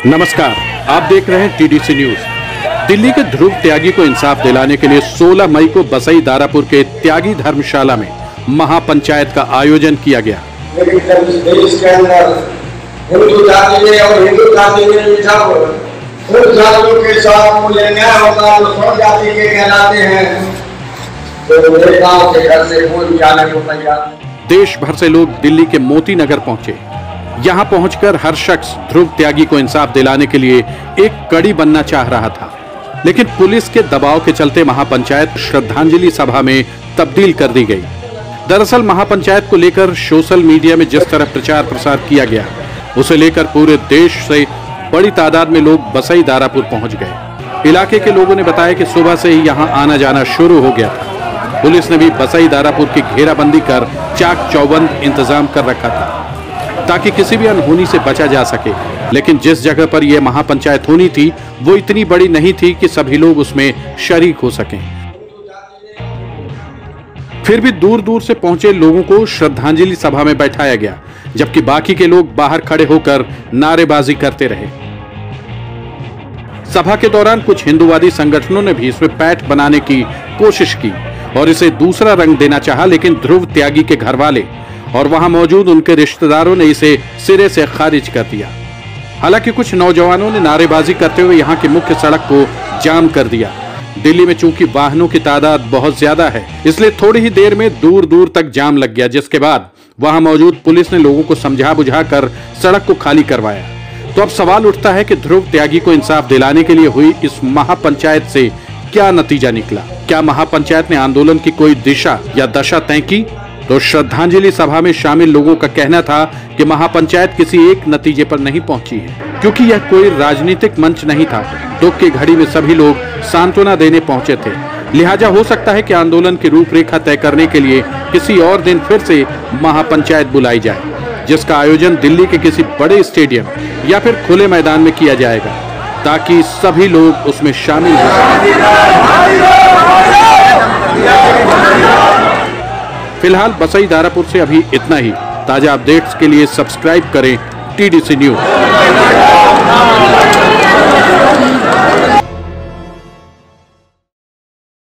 नमस्कार, आप देख रहे हैं टीडीसी न्यूज। दिल्ली के ध्रुव त्यागी को इंसाफ दिलाने के लिए 16 मई को बसई दारापुर के त्यागी धर्मशाला में महापंचायत का आयोजन किया गया। देश के अंदर हिंदू जाति में और हिंदू जाति में उन जातियों के साथ मूल्य न्याय होता है, सब जाति के कहलाते हैं, तो नेताओं के घर से कोई जाने को तैयार। देश भर से लोग दिल्ली के मोती नगर पहुंचे। यहां पहुंचकर हर शख्स ध्रुव त्यागी को इंसाफ दिलाने के लिए एक कड़ी बनना चाह रहा था, लेकिन पुलिस के दबाव के चलते महापंचायत श्रद्धांजलि सभा में तब्दील कर दी गई। दरअसल महापंचायत को लेकर सोशल मीडिया में जिस तरह प्रचार प्रसार किया गया, उसे लेकर पूरे देश से बड़ी तादाद में लोग बसई दारापुर पहुंच गए। इलाके के लोगों ने बताया कि सुबह से ही यहां आना जाना शुरू हो गया था। पुलिस ने भी बसई दारापुर की घेराबंदी कर चाक चौबंद इंतजाम कर रखा था ताकि किसी भी अनहोनी से बचा जा सके। लेकिन जिस जगह पर यह महापंचायत होनी थी वो इतनी बड़ी नहीं थी कि सभी लोग उसमें शरीक हो सकें। फिर भी दूर दूर से पहुंचे लोगों को श्रद्धांजलि सभा में बैठाया गया, जबकि बाकी के लोग बाहर खड़े होकर नारेबाजी करते रहे। सभा के दौरान कुछ हिंदूवादी संगठनों ने भी इसमें पैठ बनाने की कोशिश की और इसे दूसरा रंग देना चाहा, लेकिन ध्रुव त्यागी के घर वाले और वहां मौजूद उनके रिश्तेदारों ने इसे सिरे से खारिज कर दिया। हालांकि कुछ नौजवानों ने नारेबाजी करते हुए यहां की मुख्य सड़क को जाम कर दिया। दिल्ली में चूंकि वाहनों की तादाद बहुत ज्यादा है, इसलिए थोड़ी ही देर में दूर दूर तक जाम लग गया, जिसके बाद वहां मौजूद पुलिस ने लोगों को समझा बुझाकर सड़क को खाली करवाया। तो अब सवाल उठता है कि ध्रुव त्यागी को इंसाफ दिलाने के लिए हुई इस महापंचायत से क्या नतीजा निकला? क्या महापंचायत ने आंदोलन की कोई दिशा या दशा तय की? तो श्रद्धांजलि सभा में शामिल लोगों का कहना था कि महापंचायत किसी एक नतीजे पर नहीं पहुंची है, क्योंकि यह कोई राजनीतिक मंच नहीं था। दुख की घड़ी में सभी लोग सांत्वना देने पहुंचे थे। लिहाजा हो सकता है कि आंदोलन की रूपरेखा तय करने के लिए किसी और दिन फिर से महापंचायत बुलाई जाए, जिसका आयोजन दिल्ली के किसी बड़े स्टेडियम या फिर खुले मैदान में किया जाएगा, ताकि सभी लोग उसमें शामिल हो सकें। फिलहाल बसई दारापुर से अभी इतना ही। ताजा अपडेट्स के लिए सब्सक्राइब करें टीडीसी न्यूज।